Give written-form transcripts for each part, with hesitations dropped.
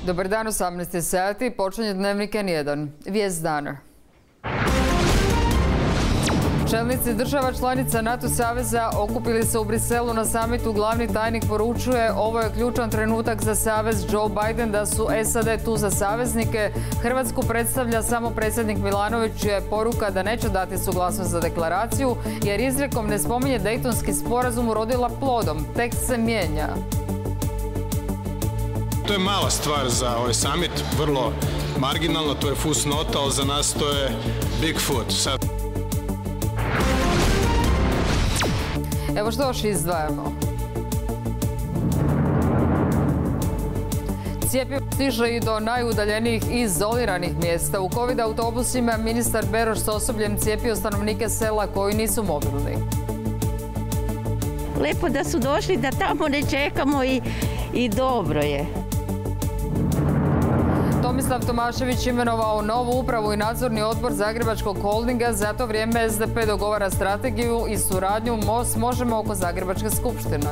Dobar dan, 18 sati, počinje dnevnik N1. Vijest dana. Čelnici država članica NATO saveza okupili se u Briselu na samitu. Glavni tajnik poručuje ovo je ključan trenutak za savez. Joe Biden da su SAD tu za saveznike. Hrvatsku predstavlja samo predsjednik Milanović, čija je poruka da neće dati suglasnost za deklaraciju, jer izrijekom ne spominje Dejtonski sporazum urodila plodom. Tekst se mijenja. To je mala stvar za ovaj summit, vrlo marginalno, to je fusnota, ali za nas to je Bigfoot. Evo što još izdvajamo. Cjepivo stiže i do najudaljenijih i izoliranih mjesta. U COVID autobusima ministar Beroš s osobljem cijepio stanovnike sela koji nisu mobilni. Lepo da su došli, da tamo ne čekamo i dobro je. Tomislav Tomašević imenovao novu upravu i nadzorni odbor Zagrebačkog holdinga. Za to vrijeme SDP dogovara strategiju i suradnju Možemo oko Zagrebačke skupštine.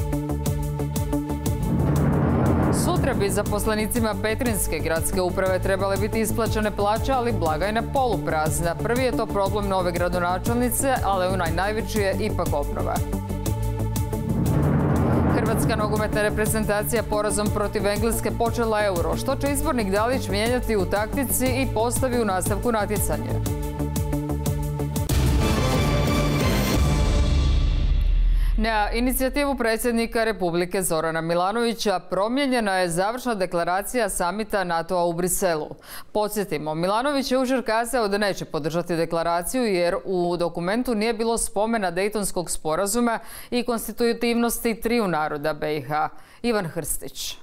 Sutra bi zaposlenicima Petrinjske gradske uprave trebale biti isplaćene plaće, ali blagajna poluprazna. Prvi je to problem nove gradonačelnice, ali onaj najveći je ipak obnova. Hrvatska nogometna reprezentacija porazom protiv Engleske počela Euro. Što će izbornik Dalić mijenjati u taktici i postavi u nastavku natjecanja? Na inicijativu predsjednika Republike Zorana Milanovića promijenjena je završna deklaracija samita NATO-a u Briselu. Podsjetimo, Milanović je jučer kazao da neće podržati deklaraciju jer u dokumentu nije bilo spomena Dejtonskog sporazuma i konstitutivnosti triju naroda BiH. Ivan Hrstić.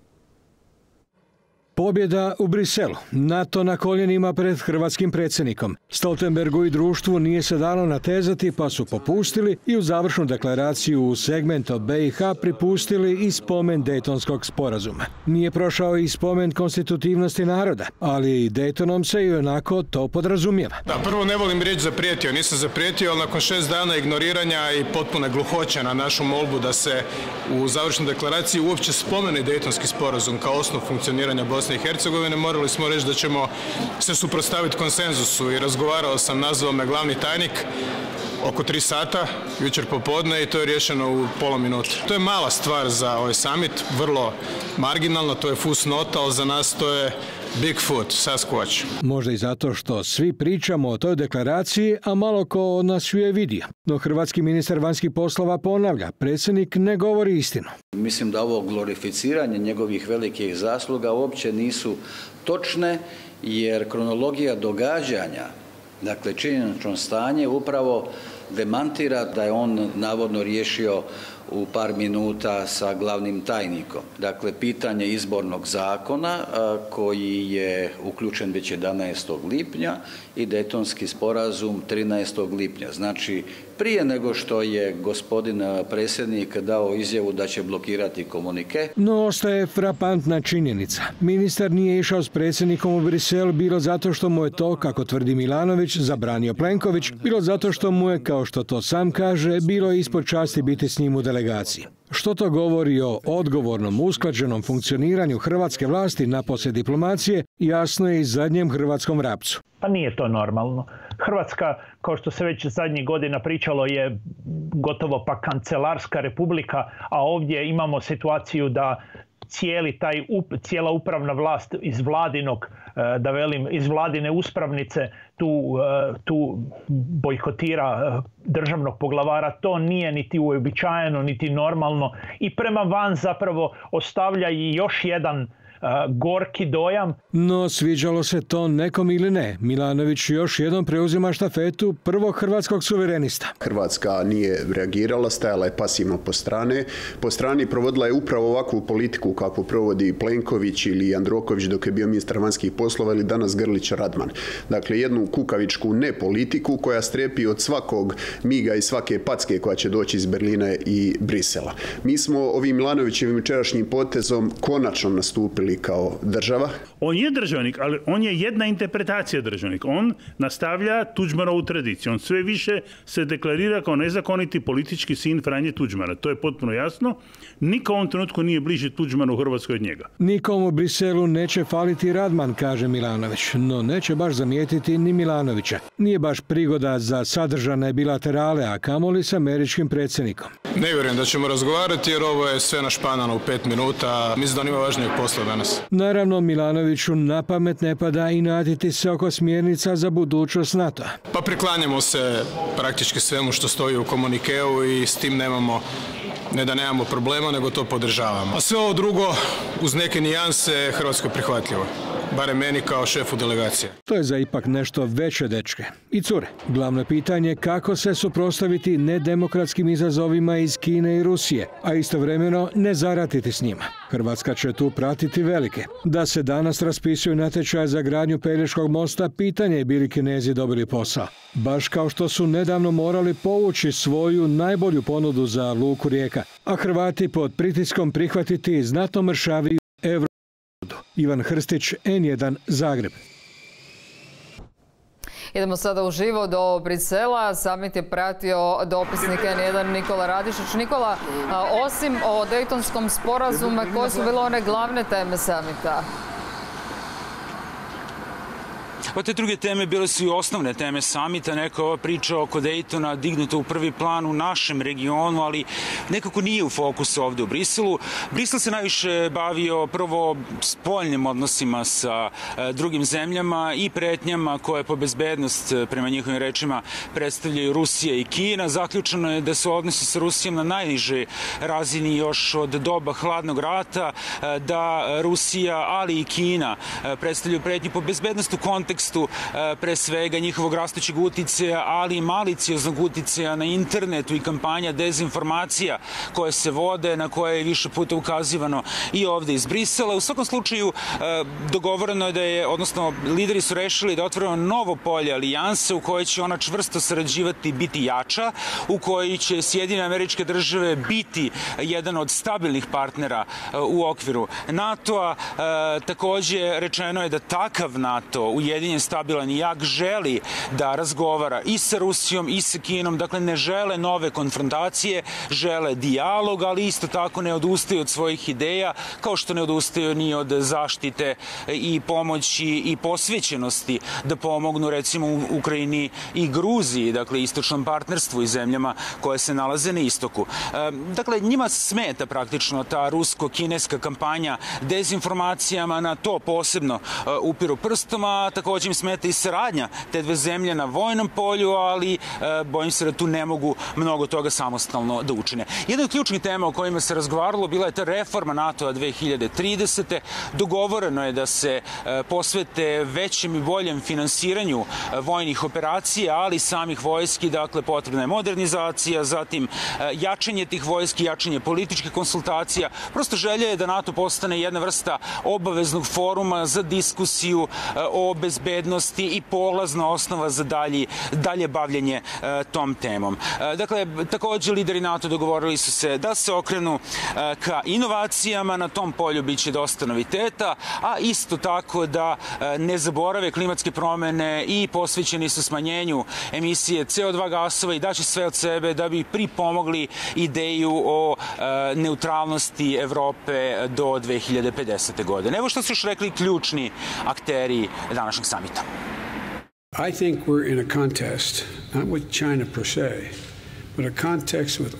Pobjeda u Briselu. NATO na koljenima pred hrvatskim predsjednikom. Stoltenbergu i društvu nije se dalo natezati pa su popustili i u završnu deklaraciju u segment o BiH pripustili i spomen Dejtonskog sporazuma. Nije prošao i spomen konstitutivnosti naroda, ali i Dejtonom se i onako to podrazumijeva. Da, prvo ne volim riječ zaprijetio. Nisam zaprijetio, ali nakon 6 dana ignoriranja i potpune gluhoće na našu molbu da se u završnoj deklaraciji uopće spomene Dejtonski sporazum kao osnov funkcioniranja Bosne i Hercegovine, morali smo reći da ćemo se suprotstaviti konsenzusu i razgovarao sam, nazvao me glavni tajnik oko 3 sata, jučer popodne i to je riješeno u pola minute. To je mala stvar za ovaj summit, vrlo marginalno, to je fusnota, ali za nas to je Bigfoot, Sasquatch. Možda i zato što svi pričamo o toj deklaraciju, a malo ko od nas ju je vidio. No hrvatski ministar vanjskih poslova ponavlja, predsjednik ne govori istinu. Mislim da ovo glorificiranje njegovih velikih zasluga uopće nisu točne, jer kronologija događanja, dakle činjenično stanje, upravo demantira da je on navodno riješio u par minuta sa glavnim tajnikom. Dakle, pitanje izbornog zakona koji je uključen već 11. lipnja i Dejtonski sporazum 13. lipnja. Znači, prije nego što je gospodin predsjednik dao izjavu da će blokirati komunike. No, ostaje frapantna činjenica. Ministar nije išao s predsjednikom u Brisel bilo zato što mu je to, kako tvrdi Milanović, zabranio Plenković, bilo zato što mu je, kao što to sam kaže, bilo ispod časti biti s njim u delegaciji. Što to govori o odgovornom, usklađenom funkcioniranju hrvatske vlasti napose diplomacije, jasno je i zadnjem hrvatskom vrapcu. Pa nije to normalno. Hrvatska, kao što se već zadnjih godina pričalo, je gotovo pa kancelarska republika, a ovdje imamo situaciju da cijela upravna vlast iz vladinog, da velim, iz vladine uspravnice tu bojkotira državnog poglavara. To nije niti uobičajeno, niti normalno i prema van zapravo ostavlja i još jedan gorki dojam. No, sviđalo se to nekom ili ne, Milanović još jednom preuzima štafetu prvog hrvatskog suverenista. Hrvatska nije reagirala, stajala je pasivno po strani, provodila je upravo ovakvu politiku kakvu provodi Plenković ili Jandroković dok je bio ministar vanjskih poslova ili danas Grlić Radman. Dakle, jednu kukavičku ne politiku koja strepi od svakog miga i svake packe koja će doći iz Berlina i Brisela. Mi smo ovim Milanovićevim jučerašnjim potezom konačno nastupili napravili kao država. On je državnik, ali on je jedna interpretacija državnik. On nastavlja Tuđmanovu tradiciju. On sve više se deklarira kao nezakoniti politički sin Franje Tuđmana. To je potpuno jasno. Niko u ovom trenutku nije bliži Tuđmanu u Hrvatskoj od njega. Nikom u Briselu neće faliti Radman, kaže Milanović, no neće baš zamijetiti ni Milanovića. Nije baš prigoda za sadržane bilaterale, a kamoli s američkim predsjednikom. Ne vjerujem da ćemo razgovarati jer ovo je sve našpanano u 5 minuta. Mislim da on ima važnijeg posla danas. Naravno, Milanoviću na pamet ne pada i naditi se oko smjernica za budućnost NATO. Pa priklanjamo se praktički svemu što stoji u komunikeu i s tim ne da nemamo problema, nego to podržavamo. A sve ovo drugo, uz neke nijanse, Hrvatskoj prihvatljivo. Barem meni kao šefu delegacije. To je za ipak nešto veće dečke. I cure. Glavno pitanje je kako se suprotstaviti nedemokratskim izazovima iz Kine i Rusije, a istovremeno ne zaratiti s njima. Hrvatska će tu pratiti velike. Da se danas raspisuju natječaje za gradnju Pelješkog mosta, pitanje je bili Kinezi dobili posao. Baš kao što su nedavno morali povući svoju najbolju ponudu za luku Rijeka, a Hrvati pod pritiskom prihvatiti znatno mršaviju euro. Ivan Hrstić, N1, Zagreb. Idemo sada uživo do Brisela. Summit je pratio dopisnik N1 Nikola Radišić. Nikola, osim o Dejtonskom sporazumu, koje su bile one glavne teme summita? Pa te druge teme bile su i osnovne teme samita. Neka ova priča oko Dejtona dignuta u prvi plan u našem regionu, ali nekako nije u fokusu ovdje u Briselu. Brisel se najviše bavio prvo spoljnim odnosima sa drugim zemljama i pretnjama koje po bezbednost, prema njihovim rečima, predstavljaju Rusija i Kina. Zaključeno je da su odnosi sa Rusijom na najnižoj razini još od doba hladnog rata, da Rusija, ali i Kina predstavljaju pretnju po bezbednost u kontekstu pre svega njihovog rastućeg uticaja, ali i malicioznog uticaja na internetu i kampanja dezinformacija koje se vode, na koje je više puta ukazivano i ovdje iz Brisela. U svakom slučaju dogovoreno je da je, odnosno lideri su rešili da otvoreno novo polje alijanse u kojoj će ona čvrsto sarađivati, biti jača, u kojoj će Sjedinjene Američke Države biti jedan od stabilnih partnera u okviru NATO-a. Također rečeno je da takav NATO, ujedinjen, stabilan i jak, želi da razgovara i sa Rusijom i sa Kinom. Dakle, ne žele nove konfrontacije, žele dijalog, ali isto tako ne odustaju od svojih ideja, kao što ne odustaju ni od zaštite i pomoći i posvećenosti da pomognu recimo u Ukrajini i Gruziji, dakle istočnom partnerstvu i zemljama koje se nalaze na istoku. Dakle, njima smeta praktično ta rusko-kineska kampanja dezinformacijama, na to posebno upiru prstom, a također im smeta i saradnja te dve zemlje na vojnom polju, ali bojim se da tu ne mogu mnogo toga samostalno da učine. Jedna od ključnih tema o kojima se razgovaralo bila je ta reforma NATO-a 2030. Dogovoreno je da se posvete većem i boljem finansiranju vojnih operacija, ali samih vojski, dakle potrebna je modernizacija, zatim jačanje tih vojski, jačanje političkih konsultacija. Prosto želja je da NATO postane jedna vrsta obaveznog foruma za diskusiju o bezbednosti i polazna osnova za dalje bavljenje tom temom. Dakle, također lideri NATO dogovorili su se da se okrenu ka inovacijama, na tom polju biće dosta noviteta, a isto tako da ne zaborave klimatske promjene i posvećeni su smanjenju emisije CO2 gasova i daće sve od sebe da bi pripomogli ideju o neutralnosti Evrope do 2050. godine. Evo što su još rekli ključni akteri današnjeg samita. I think we're in a contest, not with China per se, but a contest with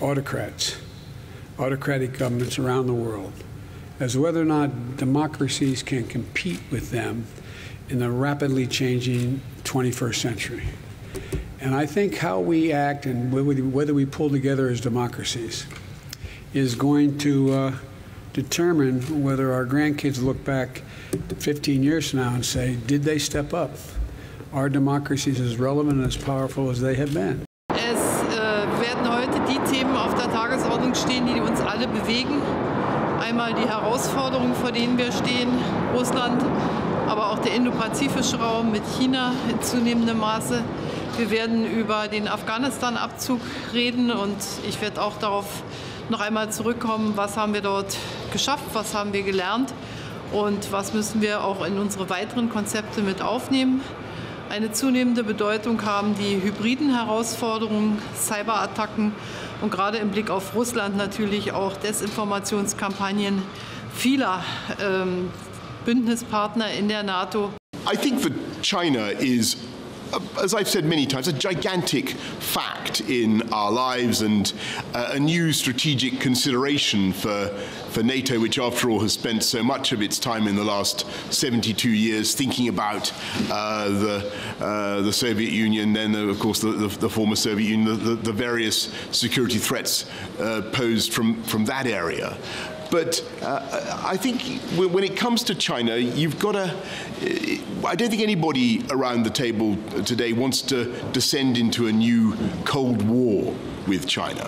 autocratic governments around the world, as whether or not democracies can compete with them in the rapidly changing 21st century. And I think how we act and whether we pull together as democracies is going to determine whether our grandkids look back 15 years from now and say, did they step up? Are democracies as relevant and as powerful as they have been? Es werden heute die Themen auf der Tagesordnung stehen, die uns alle bewegen. Einmal die Herausforderungen, vor denen wir stehen, Russland, aber auch der indopazifische Raum mit China in zunehmendem Maße. Wir werden über den Afghanistan-Abzug reden und ich werde auch darauf noch einmal zurückkommen, was haben wir dort geschafft, was haben wir gelernt und was müssen wir auch in unsere weiteren Konzepte mit aufnehmen. Eine zunehmende Bedeutung haben die hybriden Herausforderungen, Cyberattacken und gerade im Blick auf Russland natürlich auch Desinformationskampagnen vieler Bündnispartner in der NATO. I think that China is, as I've said many times, a gigantic fact in our lives and a new strategic consideration for NATO, which after all has spent so much of its time in the last 72 years thinking about the Soviet Union, then of course the former Soviet Union, the various security threats posed from that area. But I think when it comes to China, you've got to... I don't think anybody around the table today wants to descend into a new Cold War with China.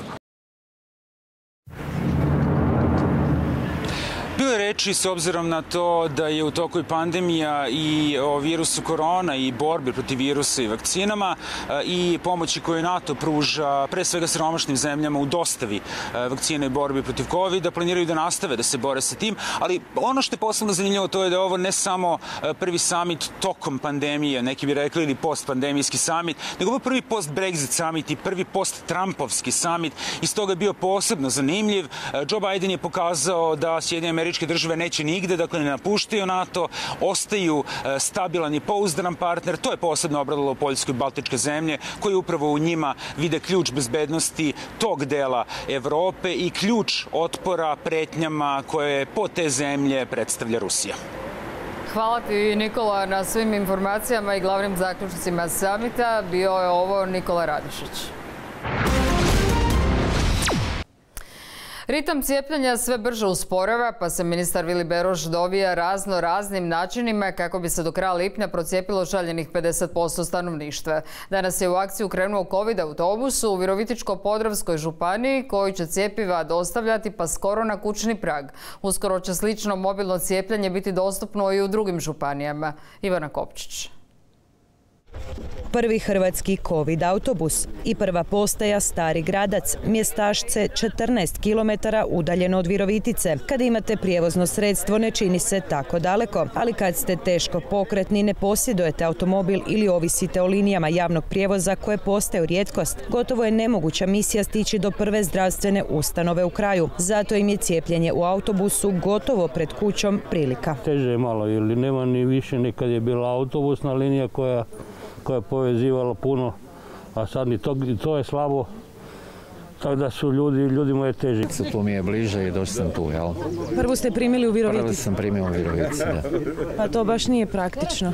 Bilo je reči s obzirom na to da je u toku i pandemija i o virusu korona i borbi protiv virusa i vakcinama i pomoći koju NATO pruža pre svega siromašnim zemljama u dostavi vakcina i borbi protiv COVID-a, planiraju da nastave da se bore sa tim, ali ono što je posebno zanimljivo to je da je ovo ne samo prvi summit tokom pandemije, neki bi rekli ili postpandemijski summit, nego ovo prvi post-Brexit summit i prvi post-Trumpovski summit i stoga je bio posebno zanimljiv. Joe Biden je pokazao da Sjedinjene Američke Države neće nigde, dakle ne napuštaju NATO, ostaju stabilan i pouzdan partner. To je posebno obradilo Poljsku i Baltičke zemlje, koji upravo u njima vide ključ bezbednosti tog dela Evrope i ključ otpora pretnjama koje po te zemlje predstavlja Rusija. Hvala ti, Nikola, na svim informacijama i glavnim zaključcima samita. Bio je ovo Nikola Radišić. Ritam cijepljenja sve brže usporava, pa se ministar Vili Beroš dovija raznim načinima kako bi se do kraja lipnja procijepilo željenih 50% stanovništva. Danas je u akciju krenuo COVID autobus u Virovitičko-podravskoj županiji koji će cjepiva dostavljati pa skoro na kućni prag. Uskoro će slično mobilno cijepljenje biti dostupno i u drugim županijama. Ivana Kopčić. Prvi hrvatski COVID autobus i prva postaja Stari Gradac, mjestašce 14 km udaljeno od Virovitice. Kada imate prijevozno sredstvo ne čini se tako daleko, ali kad ste teško pokretni, ne posjedujete automobil ili ovisite o linijama javnog prijevoza koje postaju rijetkost, gotovo je nemoguća misija stići do prve zdravstvene ustanove u kraju. Zato im je cijepljenje u autobusu gotovo pred kućom prilika. Teže je malo, jer nema ni više ni kad je bila autobusna linija koja je povezivala puno, a sad ni to je slabo, tako da su ljudima je teži. Tu mi je bliže i došli sam tu, jel? Prvo ste primili u Virovitici? Prvo sam primio u Virovitici, da. Pa to baš nije praktično.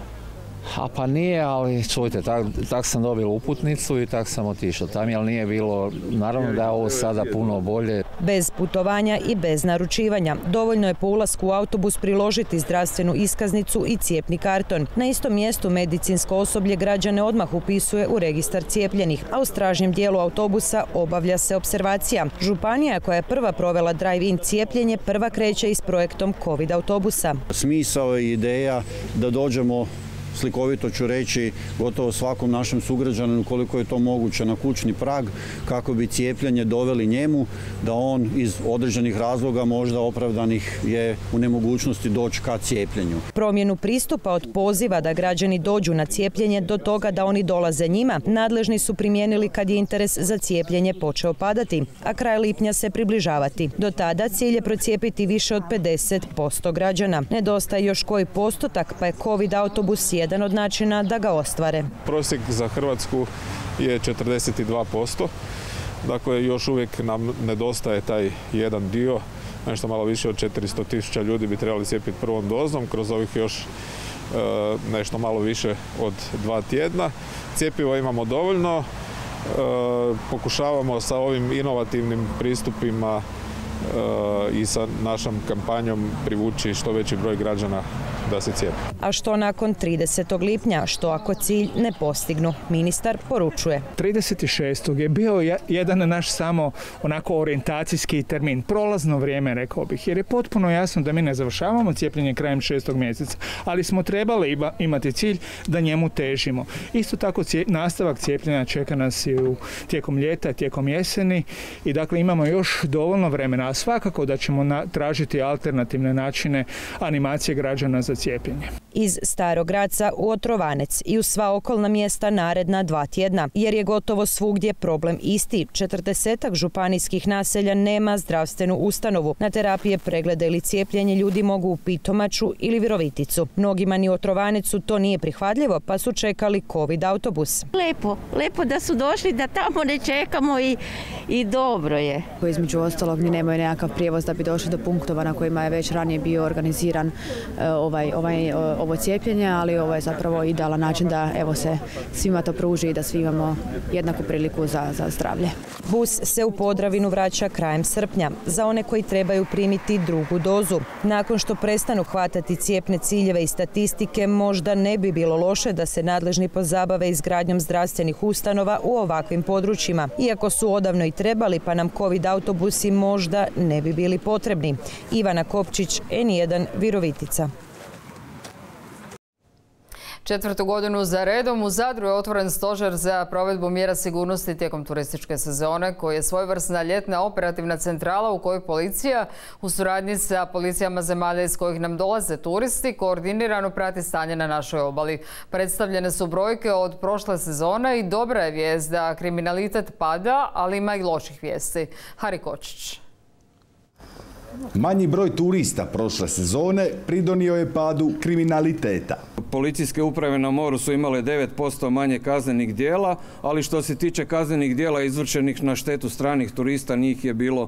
A pa nije, ali čujte, tak sam dobio uputnicu i tak sam otišao tam, jer nije bilo, naravno da je ovo sada puno bolje. Bez putovanja i bez naručivanja. Dovoljno je po ulasku u autobus priložiti zdravstvenu iskaznicu i cijepni karton. Na istom mjestu medicinsko osoblje građane odmah upisuje u registar cijepljenih, a u stražnjem dijelu autobusa obavlja se observacija. Županija koja je prva provela drive-in cijepljenje prva kreće i s projektom COVID autobusa. Smisao i ideja da dođemo, slikovito ću reći, gotovo svakom našem sugrađaninu koliko je to moguće na kućni prag kako bi cijepljenje doveli njemu da on iz određenih razloga možda opravdanih je u nemogućnosti doći ka cijepljenju. Promjenu pristupa od poziva da građani dođu na cijepljenje do toga da oni dolaze njima, nadležni su primijenili kad je interes za cijepljenje počeo padati, a kraj lipnja se približavati. Do tada cilj je procijepiti više od 50% građana. Nedostaje još koji postotak, pa je COVID autobus jedan od načina da ga ostvare. Prosjek za Hrvatsku je 42%, dakle još uvijek nam nedostaje taj jedan dio, nešto malo više od 400.000 ljudi bi trebali cijepiti prvom dozom, kroz ovih još nešto malo više od 2 tjedna. Cjepiva imamo dovoljno, pokušavamo sa ovim inovativnim pristupima i sa našom kampanjom privući što veći broj građana da se cijepe. A što nakon 30. lipnja, što ako cilj ne postignu? Ministar poručuje. 36. je bio jedan naš samo onako orijentacijski termin, prolazno vrijeme, rekao bih, jer je potpuno jasno da mi ne završavamo cijepljenje krajem 6. mjeseca, ali smo trebali imati cilj da njemu težimo. Isto tako nastavak cijepljenja čeka nas i tijekom ljeta, tijekom jeseni i dakle imamo još dovoljno vremena, a svakako da ćemo tražiti alternativne načine animacije građana za cijepljenje. Iz Starog Graca u Otrovanec i u sva okolna mjesta naredna 2 tjedna, jer je gotovo svugdje problem isti. 40 županijskih naselja nema zdravstvenu ustanovu. Na terapije, preglede ili cijepljenje ljudi mogu u Pitomaču ili Viroviticu. Mnogima ni u Otrovanecu to nije prihvatljivo, pa su čekali COVID autobus. Lepo da su došli, da tamo ne čekamo i dobro je. Između ostalog ni nemaju nekakav prijevoz da bi došli do punktova na kojima je već ranije bio organiziran ovo cijepljenje, ali ovo je zapravo idealan način da evo se svima to pruži i da svi imamo jednaku priliku za zdravlje. Bus se u Podravinu vraća krajem srpnja za one koji trebaju primiti drugu dozu. Nakon što prestanu hvatati cijepne ciljeve i statistike, možda ne bi bilo loše da se nadležni pozabave izgradnjom zdravstvenih ustanova u ovakvim područjima. Iako su odavno i trebali, pa nam COVID autobusi možda ne bi bili potrebni. Ivana Kopčić, N1, Virovitica. 4. godinu za redom u Zadru je otvoren stožer za provedbu mjera sigurnosti tijekom turističke sezone, koji je svojevrsna ljetna operativna centrala u kojoj policija u suradnji sa policijama zemalja iz kojih nam dolaze turisti koordinirano prati stanje na našoj obali. Predstavljene su brojke od prošle sezone i dobra je vijest da kriminalitet pada, ali ima i loših vijesti. Hari Kočić. Manji broj turista prošle sezone pridonio je padu kriminaliteta. Policijske uprave na moru su imale 9% manje kaznenih djela, ali što se tiče kaznenih djela izvršenih na štetu stranih turista, njih je bilo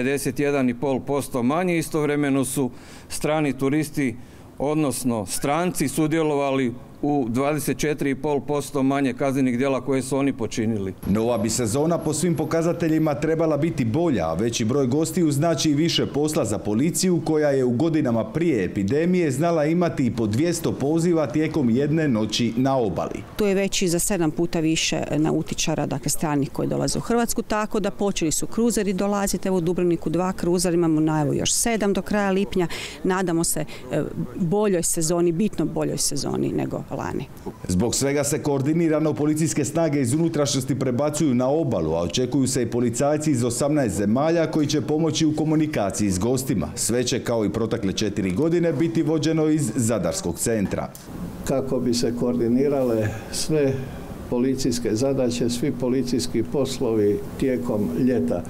51,5% manje. Istovremeno su strani turisti, odnosno stranci, sudjelovali u 24,5% manje kaznenih djela koje su oni počinili. Nova bi sezona po svim pokazateljima trebala biti bolja, a veći broj gostiju znači i više posla za policiju koja je u godinama prije epidemije znala imati i po 200 poziva tijekom jedne noći na obali. Tu je već i za 7 puta više nautičara, dakle stranih koji dolaze u Hrvatsku, tako da počeli su kruzeri dolaziti. Evo u Dubrovniku 2 kruzera, imamo najavu još 7 do kraja lipnja. Nadamo se boljoj sezoni, bitno boljoj sezoni nego lani. Zbog svega se koordinirano policijske snage iz unutrašnjosti prebacuju na obalu, a očekuju se i policajci iz 18 zemalja koji će pomoći u komunikaciji s gostima. Sve će, kao i protekle 4 godine, biti vođeno iz Zadarskog centra. Kako bi se koordinirale sve policijske zadaće, svi policijski poslovi tijekom ljeta.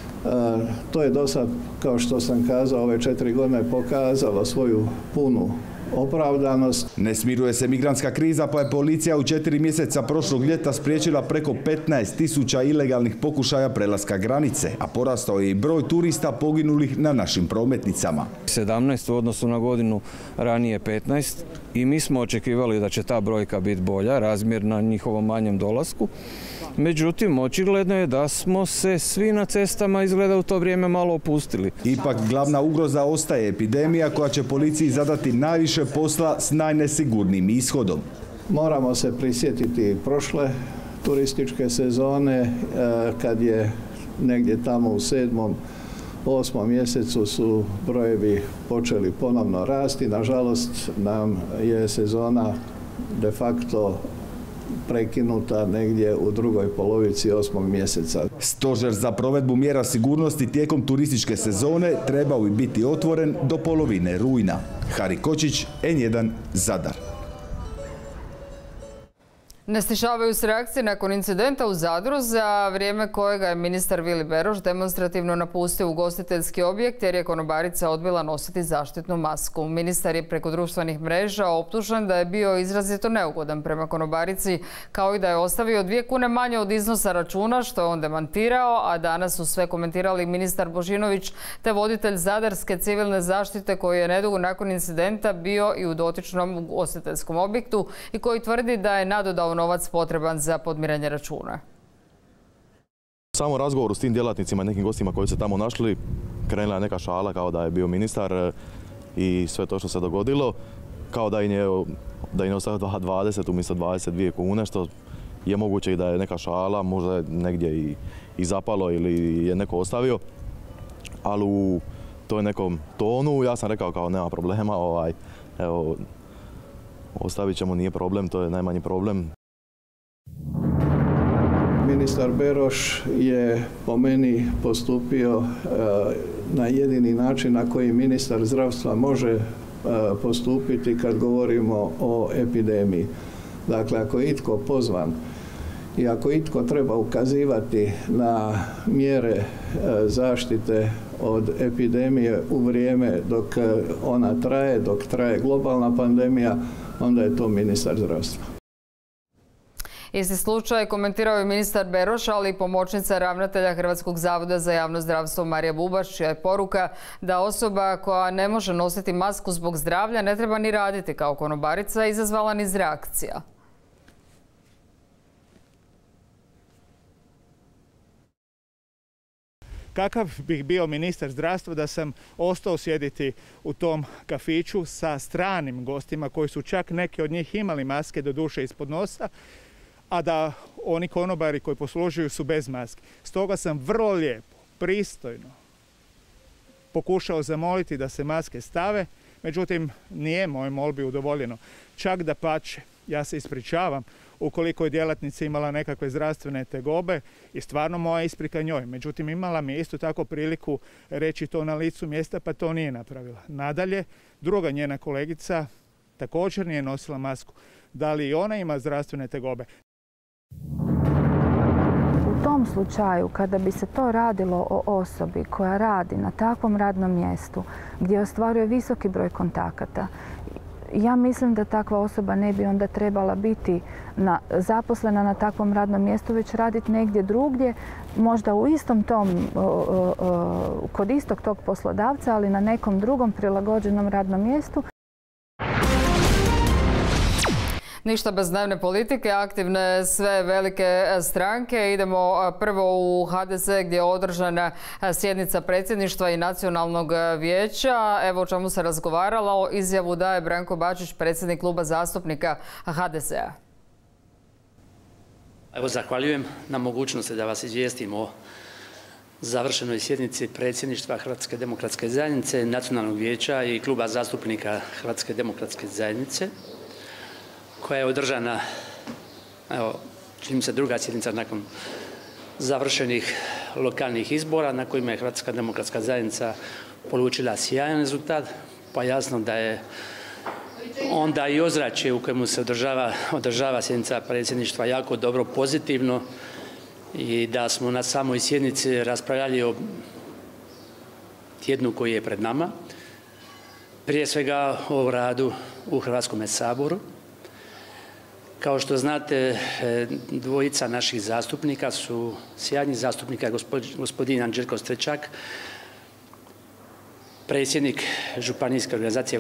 To je do sad, kao što sam kazao, ove 4 godine pokazalo svoju punu opravdanost. Ne smiruje se migrantska kriza, pa je policija u 4 mjeseca prošlog ljeta spriječila preko 15.000 ilegalnih pokušaja prelaska granice, a porastao je i broj turista poginulih na našim prometnicama. 17 u odnosu na godinu ranije 15 i mi smo očekivali da će ta brojka biti bolja, razmjerna njihovom manjem dolasku. Međutim, očigledno je da smo se svi na cestama izgleda u to vrijeme malo opustili. Ipak glavna ugroza ostaje epidemija koja će policiji zadati najviše posla s najnesigurnijim ishodom. Moramo se prisjetiti prošle turističke sezone kad je negdje tamo u 7. 8. mjesecu su brojevi počeli ponovno rasti. Nažalost nam je sezona de facto prekinuta negdje u drugoj polovici 8. mjeseca. Stožer za provedbu mjera sigurnosti tijekom turističke sezone trebao bi biti otvoren do polovine rujna. Hari Kočić, N1, Zadar. Ne stišavaju se reakcije nakon incidenta u Zadru, za vrijeme kojega je ministar Vili Beroš demonstrativno napustio ugostiteljski objekt jer je konobarica odbila nositi zaštitnu masku. Ministar je preko društvenih mreža optužen da je bio izrazito neugodan prema konobarici, kao i da je ostavio 2 kune manje od iznosa računa, što je on demantirao, a danas su sve komentirali ministar Božinović te voditelj Zadarske civilne zaštite koji je nedugo nakon incidenta bio i u dotičnom ugostiteljskom objektu i koji tvrdi da je nadodao novac potreban za podmiranje računa. Samo razgovoru s tim djelatnicima, nekim gostima koji se tamo našli, krenula je neka šala kao da je bio ministar i sve to što se dogodilo. kao da im je ostalo 20 umjesto 22 kune, što je moguće i da je neka šala, možda je negdje i zapalo ili je neko ostavio, ali u toj nekom tonu ja sam rekao kao nema problema, evo, ostavit ćemo, nije problem, to je najmanji problem. Ministar Beroš je po meni postupio na jedini način na koji ministar zdravstva može postupiti kad govorimo o epidemiji. Dakle, ako je itko pozvan i ako itko treba ukazivati na mjere zaštite od epidemije u vrijeme dok ona traje, dok traje globalna pandemija, onda je to ministar zdravstva. Isti slučaj komentirao je ministar Beroš, ali i pomoćnica ravnatelja Hrvatskog zavoda za javno zdravstvo Marija Bubaš, čija je poruka da osoba koja ne može nositi masku zbog zdravlja ne treba ni raditi kao konobarica, izazvala niz reakcija. Kakav bih bio ministar zdravstva da sam ostao sjediti u tom kafiću sa stranim gostima koji su čak neki od njih imali maske do duše ispod nosa, a da oni konobari koji poslužuju su bez maske. Stoga sam vrlo lijepo, pristojno pokušao zamoliti da se maske stave, međutim nije mojoj molbi udovoljeno. Čak dapače, ja se ispričavam ukoliko je djelatnica imala nekakve zdravstvene tegobe i stvarno moja isprika njoj. Međutim, imala mi je isto tako priliku reći to na licu mjesta, pa to nije napravila. Nadalje, druga njena kolegica također nije nosila masku. Da li i ona ima zdravstvene tegobe? U tom slučaju, kada bi se to radilo o osobi koja radi na takvom radnom mjestu gdje ostvaruje visoki broj kontakata, ja mislim da takva osoba ne bi onda trebala biti zaposlena na takvom radnom mjestu, već raditi negdje drugdje, možda u istom tom, kod istog tog poslodavca, ali na nekom drugom prilagođenom radnom mjestu. Ništa bez dnevne politike, aktivne sve velike stranke. Idemo prvo u HDZ gdje je održana sjednica predsjedništva i nacionalnog vijeća. Evo o čemu se razgovaralo. Izjavu daje Branko Bačić, predsjednik kluba zastupnika HDZ-a. Evo, zahvaljujem na mogućnosti da vas izvijestim o završenoj sjednici predsjedništva Hrvatske demokratske zajednice, nacionalnog vijeća i kluba zastupnika Hrvatske demokratske zajednice, koja je održana, evo, čini mi se druga sjednica nakon završenih lokalnih izbora na kojima je Hrvatska demokratska zajednica polučila sjajan rezultat, pa jasno da je onda i ozračje u kojemu se održava sjednica predsjedništva jako dobro, pozitivno i da smo na samoj sjednici raspravljali o tjednu koji je pred nama, prije svega o radu u Hrvatskome saboru. Kao što znate, dvojica naših zastupnika su sjajni zastupnika, gospodin Anđelko Stričak, predsjednik županijske organizacije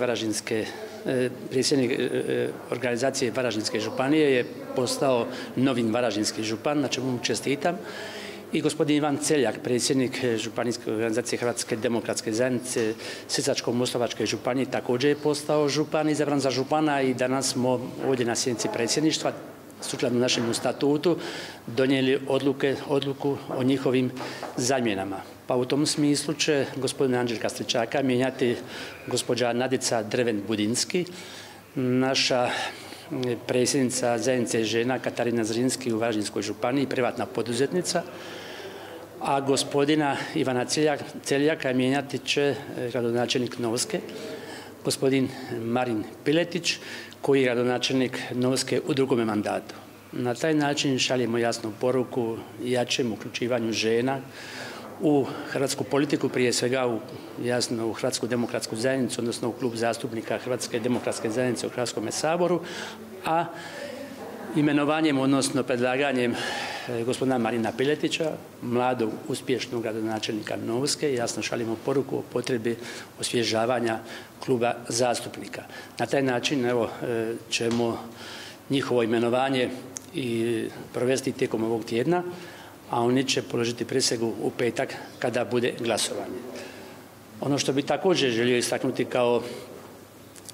Varaždinske županije je postao novim varaždinski župan, na čemu mu čestitam. I gospodin Ivan Celjak, predsjednik županijske organizacije Hrvatske demokratske zajednice Sisačko-moslavačke županije, također je postao župan, izabran za župana i danas smo ovdje na sjednici predsjedništva, sukladno našem statutu, donijeli odluku o njihovim zamjenama. Pa u tom smislu će gospodina Anđelka Stričaka mijenjati gospođa Nadica Dreven-Budinski, naša predsjednica zajednice žena Katarina Zrinski u Varaždinskoj županiji, privatna poduzetnica, a gospodina Ivana Celjaka mijenjati će gradonačelnik Novske, gospodin Marin Piletić, koji je gradonačelnik Novske u drugome mandatu. Na taj način šaljemo jasnu poruku jačem uključivanju žena u hrvatsku politiku, prije svega u Hrvatsku demokratsku zajednicu, odnosno u klub zastupnika Hrvatske demokratske zajednice u Hrvatskome saboru, a imenovanjem, odnosno predlaganjem gospodina Marina Piletića, mladog, uspješnog gradonačelnika Novske, jasno šaljemo poruku o potrebi osvježavanja kluba zastupnika. Na taj način ćemo njihovo imenovanje i provesti tijekom ovog tjedna, a oni će položiti prisegu u petak kada bude glasovanje. Ono što bi također želio istaknuti kao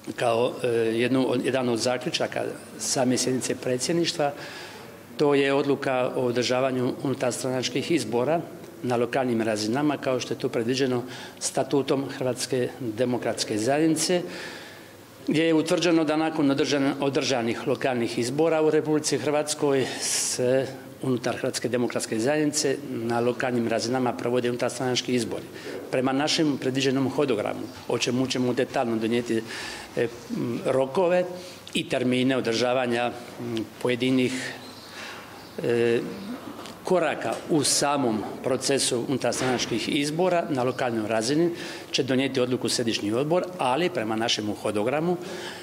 kao jedan od zaključaka same sjednice predsjedništva, to je odluka o održavanju unutarstranačkih izbora na lokalnim razinama, kao što je to predviđeno statutom Hrvatske demokratske zajednice, gdje je utvrđeno da nakon održanih lokalnih izbora u Republici Hrvatskoj se unutar Hrvatske demokratske zajednice na lokalnim razinama provode unutarstranački izbori. Prema našem predviđenom hodogramu, o čemu ćemo detaljno donijeti rokove i termine održavanja pojedinih koraka u samom procesu unutarstranačkih izbora na lokalnoj razini će donijeti odluku središnji odbor, ali prema našemu hodogramu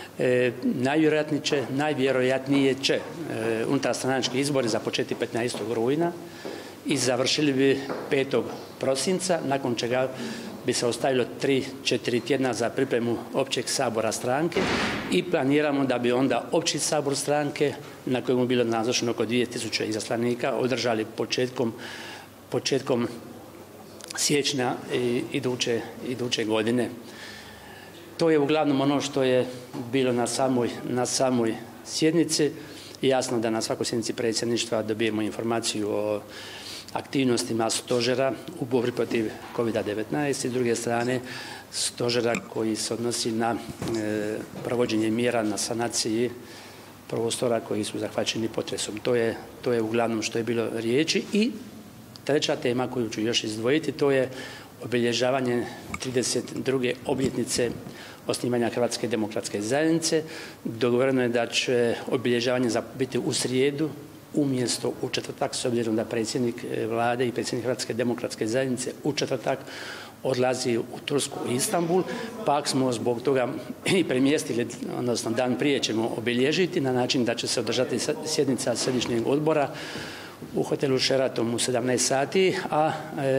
najvjerojatnije će unutarstranački izbori započeti 15. rujna i završili bi 5. prosinca, nakon čega bi se ostavilo 3-4 tjedna za pripremu općeg sabora stranke i planiramo da bi onda opći sabor stranke, na kojem je bilo nazočno oko 2000 izaslanika, održali početkom siječnja iduće godine. To je uglavnom ono što je bilo na samoj sjednici. Jasno da na svakoj sjednici predsjedništva dobijemo informaciju o aktivnostima stožera u borbi protiv COVID-19 i s druge strane stožera koji se odnosi na provođenje mjera na sanaciji prostora koji su zahvaćeni potresom. To je uglavnom što je bilo riječi. I treća tema koju ću još izdvojiti, to je obilježavanje 32. obljetnice osnivanja Hrvatske demokratske zajednice. Dogovoreno je da će obilježavanje biti u srijedu umjesto u četvrtak, s obzirom da predsjednik Vlade i predsjednik Hrvatske demokratske zajednice u četvrtak odlazi u Tursku i Istanbul, pak smo zbog toga i premjestili, odnosno dan prije ćemo obilježiti na način da će se održati sjednica središnjeg odbora u hotelu Sheraton u 17 sati, a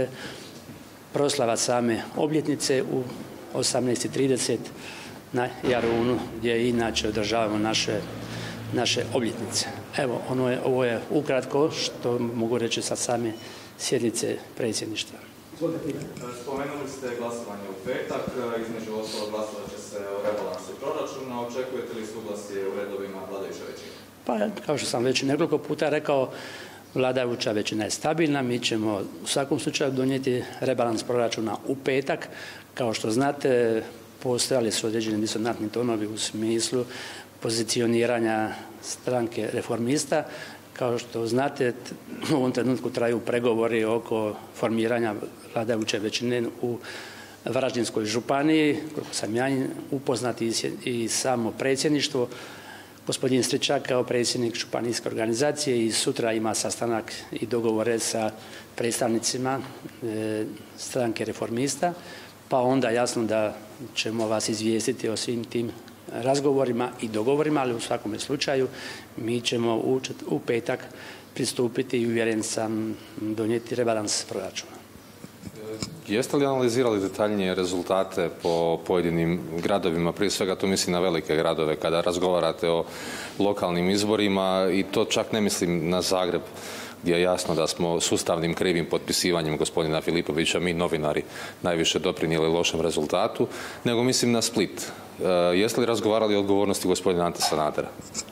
proslava same obljetnice u 18:30 na Jarunu, gdje inače održavamo naše obljetnice. Evo, ovo je ukratko što mogu reći sa same sjednice predsjedništva. Spomenuli ste glasovanje u petak, između ostalog glasovat će se o rebalansu proračuna. Očekujete li suglasje u redovima vladajuće većine? Pa, kao što sam već nekoliko puta rekao, vladajuća većina je stabilna. Mi ćemo u svakom slučaju donijeti rebalans proračuna u petak. Kao što znate, postojali su određeni disonantni tonovi u smislu pozicioniranja stranke Reformista. Kao što znate, u ovom trenutku traju pregovori oko formiranja vladajuće većine u Varaždinskoj županiji. Koliko sam ja upoznat i samo predsjedništvo, gospodin Stričak kao predsjednik županijske organizacije i sutra ima sastanak i dogovore sa predstavnicima stranke Reformista, pa onda jasno da ćemo vas izvijestiti o svim tim razgovorima i dogovorima, ali u svakome slučaju mi ćemo u petak pristupiti i uvjeren sam donijeti rebalans proračuna. Jeste li analizirali detaljnije rezultate po pojedinim gradovima, prije svega tu mislim na velike gradove, kada razgovarate o lokalnim izborima, i to čak ne mislim na Zagreb, gdje je jasno da smo sustavnim krivim potpisivanjem gospodina Filipovića mi novinari najviše doprinijeli lošem rezultatu, nego mislim na Split. Jeste li razgovarali o odgovornosti gospodina Ante Sanadera?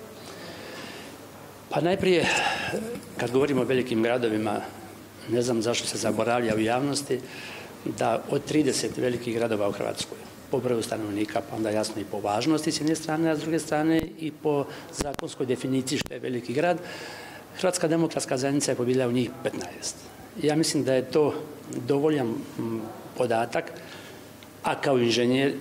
Pa najprije, kad govorimo o velikim gradovima, ne znam zašto se zaboravlja u javnosti da od 30 velikih gradova u Hrvatskoj, po broju stanovnika, pa onda jasno i po važnosti s jedne strane, a s druge strane i po zakonskoj definiciji što je veliki grad, Hrvatska demokratska zajednica je pobijedila u njih 15. Ja mislim da je to dovoljan podatak, a kao inženjer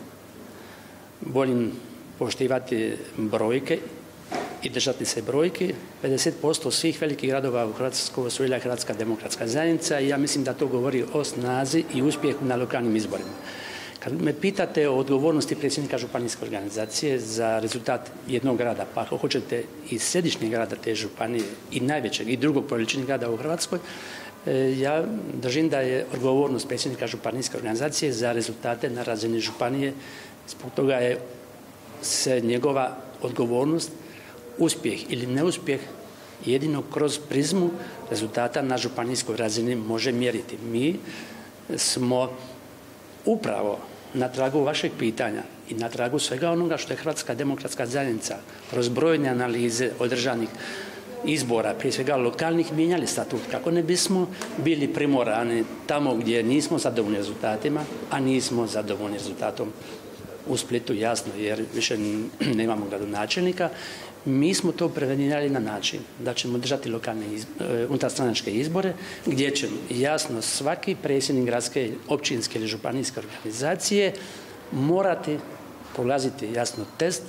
volim poštivati brojke i držati se brojki. 50% svih velikih gradova u Hrvatskoj osvojila je Hrvatska demokratska zajednica i ja mislim da to govori o snazi i uspjehu na lokalnim izborima. Kad me pitate o odgovornosti predsjednika županijske organizacije za rezultat jednog grada, pa ako hoćete i središnjeg grada te županije i najvećeg i drugog po veličini grada u Hrvatskoj, ja držim da je odgovornost predsjednika županijske organizacije za rezultate na razini županije. Zbog toga je se njegova odgovornost, uspjeh ili neuspjeh jedino kroz prizmu rezultata na županijskoj razini može mjeriti. Mi smo upravo na tragu vašeg pitanja i na tragu svega onoga što je Hrvatska demokratska zajednica kroz brojne analize održanih izbora, prije svega lokalnih, mijenjali statut kako ne bismo bili primorani tamo gdje nismo zadovoljni rezultatima, a nismo zadovoljni rezultatom u Splitu, jasno, jer više nemamo gradonačelnika. Mi smo to prevenirali na način da ćemo držati lokalne unutarstranačke izbore gdje će jasno svaki predsjednik gradske, općinske ili županijske organizacije morati prolaziti jasno test,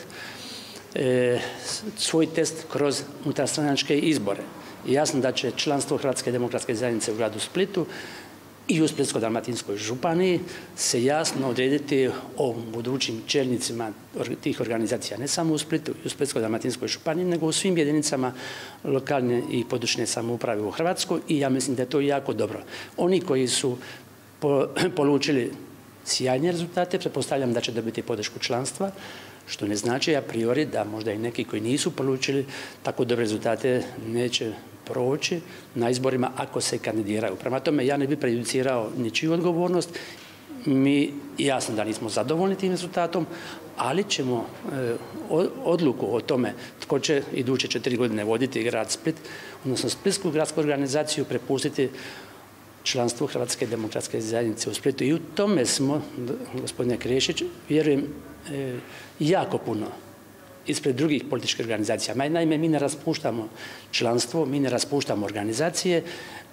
svoj test kroz unutarstranačke izbore. Jasno da će članstvo Hrvatske demokratske zajednice u gradu Splitu i u Splitsko-dalmatinskoj županiji se jasno odrediti o budućim čelnicima tih organizacija, ne samo u Splitu i u Splitsko-dalmatinskoj županiji, nego u svim jedinicama lokalne i područne samouprave u Hrvatskoj i ja mislim da je to jako dobro. Oni koji su polučili sjajne rezultate, pretpostavljam da će dobiti podršku članstva, što ne znači a priori da možda i neki koji nisu polučili tako dobre rezultate neće proći na izborima ako se kandidiraju. Prema tome, ja ne bih prejudicirao ničiju odgovornost. Mi jasno da nismo zadovoljni tim rezultatom, ali ćemo odluku o tome tko će iduće 4 godine voditi grad Split, odnosno Splitsku gradsku organizaciju prepustiti članstvu Hrvatske demokratske zajednice u Splitu. I u tome smo, gospodine Krešić, vjerujem, jako puno ispred drugih političkih organizacija. Naime, mi ne raspuštamo članstvo, mi ne raspuštamo organizacije.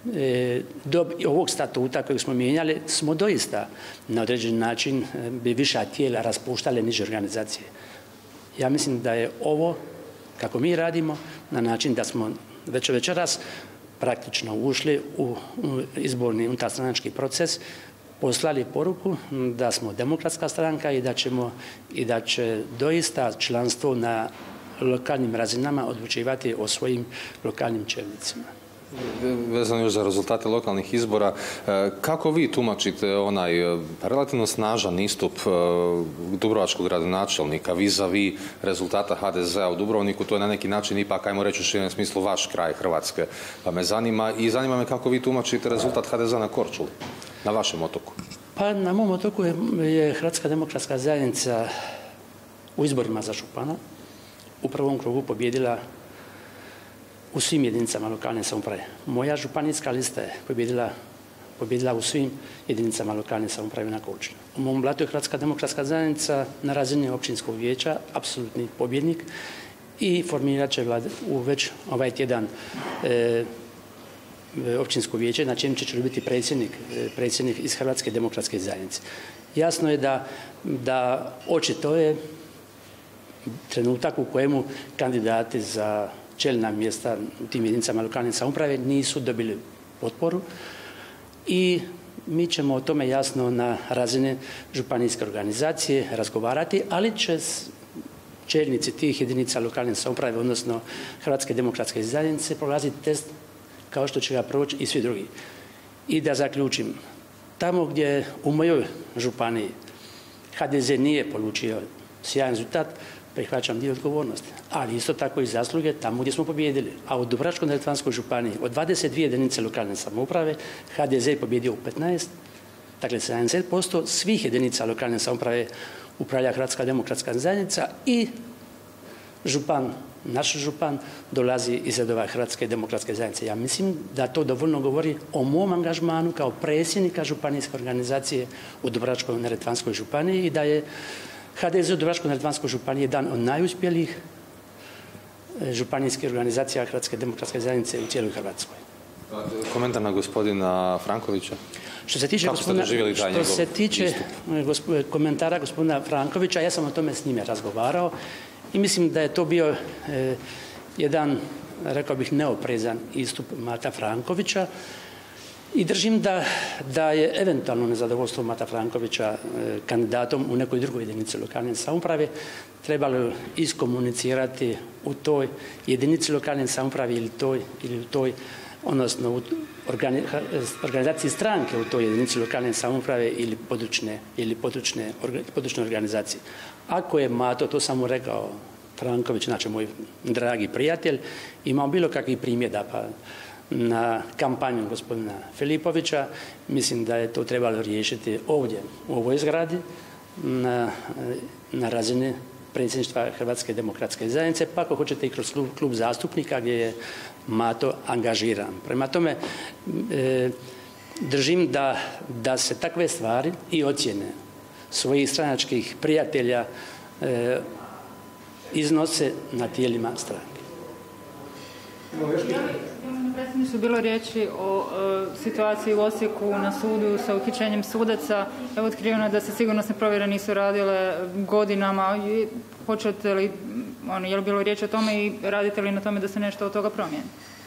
Do ovog statuta kojeg smo mijenjali smo doista na određen način bi viša tijela raspuštale niže organizacije. Ja mislim da je ovo, kako mi radimo, na način da smo već večeras praktično ušli u izborni unutarstranački proces, poslali poruku da smo demokratska stranka i da će doista članstvo na lokalnim razinama odlučivati o svojim lokalnim čelnicima. Vezano još za rezultate lokalnih izbora, kako vi tumačite onaj relativno snažan istup dubrovačkog gradonačelnika vis-a-vis rezultata HDZ-a u Dubrovniku? To je na neki način ipak, ajmo reći u širem smislu, vaš kraj Hrvatske. Pa me zanima me kako vi tumačite rezultat HDZ-a na Korčuli, na vašem otoku. Pa na mom otoku je Hrvatska demokratska zajednica u izborima za župana u prvom krugu pobjedila u svim jedinicama lokalne samouprave. Moja županijska lista je pobjedila u svim jedinicama lokalne samouprave na Korčuli. U mom blatu je Hrvatska demokratska zajednica na razini općinskog vijeća apsolutni pobjednik i formirat će u već ovaj tjedan općinsko vijeće na čem će biti predsjednik iz Hrvatske demokratske zajednice. Jasno je da očito je trenutak u kojemu kandidati za čelna mjesta u tim jedinicama lokalne samouprave nisu dobili potporu i mi ćemo o tome jasno na razini županijske organizacije razgovarati, ali će čelnici tih jedinica lokalne samouprave, odnosno Hrvatske demokratske zajednice, prolaziti test kao što će ga proći i svi drugi. I da zaključim, tamo gdje u mojoj županiji HDZ nije polučio sjajan rezultat, prihvaćam dio odgovornosti, ali isto tako i zasluge tamo gdje smo pobijedili. A u Dubrovačko-neretvanskoj županiji od 22 jedinice lokalne samouprave HDZ je pobjedio u 15, dakle 70% svih jedinica lokalne samouprave upravlja Hrvatska demokratska zajednica i župan, naš župan, dolazi iz redova Hrvatske demokratske zajednice. Ja mislim da to dovoljno govori o mom angažmanu kao predsjednika županijske organizacije u Dubrovačko-neretvanskoj županiji i da je HDZ u Dubrovačko-neretvanskoj županiji jedan od najuspjelijih županijskih organizacija Hrvatske demokratske zajednice u cijeloj Hrvatskoj. Komentar na gospodina Frankovića. Što se tiče komentara gospodina Frankovića, ja sam o tome s njime razgovarao i mislim da je to bio jedan, rekao bih, neoprezan istup Mata Frankovića i držim da je eventualno nezadovoljstvo Mata Frankovića kandidatom u nekoj drugoj jedinici lokalne samouprave trebalo iskomunicirati u toj jedinici lokalne samouprave ili u toj, odnosno u organizaciji stranke u toj jedinici lokalne samouprave ili područne organizacije. Ako je Mato, to sam mu rekao, Franković, znači moj dragi prijatelj, imao bilo kakvih primjedaba na kampanju gospodina Filipovića, mislim da je to trebalo riješiti ovdje, u ovoj zgradi, na razini predsjedništva Hrvatske demokratske zajednice, pa ako hoćete i kroz klub zastupnika gdje je Mato angažiran. Prema tome, držim da se takve stvari i ocjene svojih stranačkih prijatelja iznose na tijelima stranke. Su bilo riječi o situaciji u Osijeku na sudu sa uhićenjem sudaca. Evo, otkriveno je da se sigurnosne provjere nisu radile godinama. Hoćete li, je li bilo riječ o tome i radite li na tome da se nešto od toga promijeni?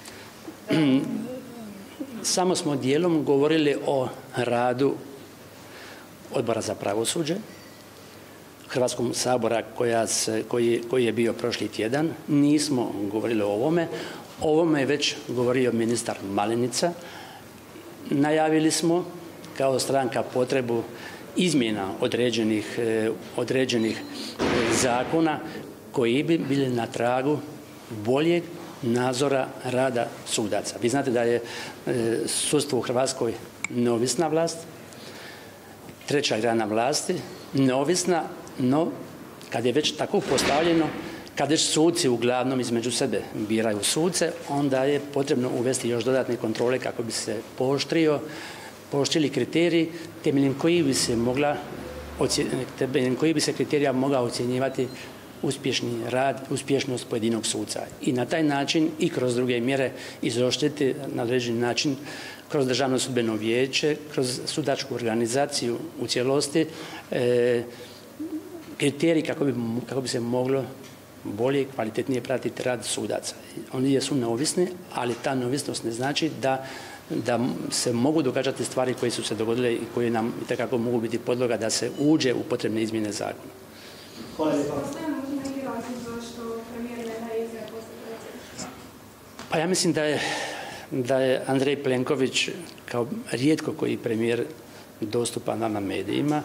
Samo smo dijelom govorili o radu Odbora za pravosuđe Hrvatskog sabora koji je bio prošli tjedan. Nismo govorili o ovome. O ovome je već govorio ministar Malenica. Najavili smo kao stranka potrebu izmjena određenih zakona koji bi bili na tragu boljeg nadzora rada sudaca. Vi znate da je sudstvo u Hrvatskoj neovisna vlast, treća grana vlasti, neovisna, no kad je već tako postavljeno, kad već suci uglavnom između sebe biraju suce, onda je potrebno uvesti još dodatne kontrole kako bi se pooštrili kriteriji temeljem kojih bi se kriterija mogao ocjenjivati uspješni rad, uspješnost pojedinog suca. I na taj način i kroz druge mjere izoštriti na određeni način kroz Državno sudbeno vijeće, kroz sudačku organizaciju u cijelosti kriteriji kako bi se moglo bolje i kvalitetnije pratiti rad sudaca. Oni jesu neovisni, ali ta neovisnost ne znači da se mogu događati stvari koje su se dogodile i koje nam itekako mogu biti podloga da se uđe u potrebne izmjene zakona. Hvala lijepa. Pa ja mislim da je Andrej Plenković kao rijetko koji premijer dostupan nama medijima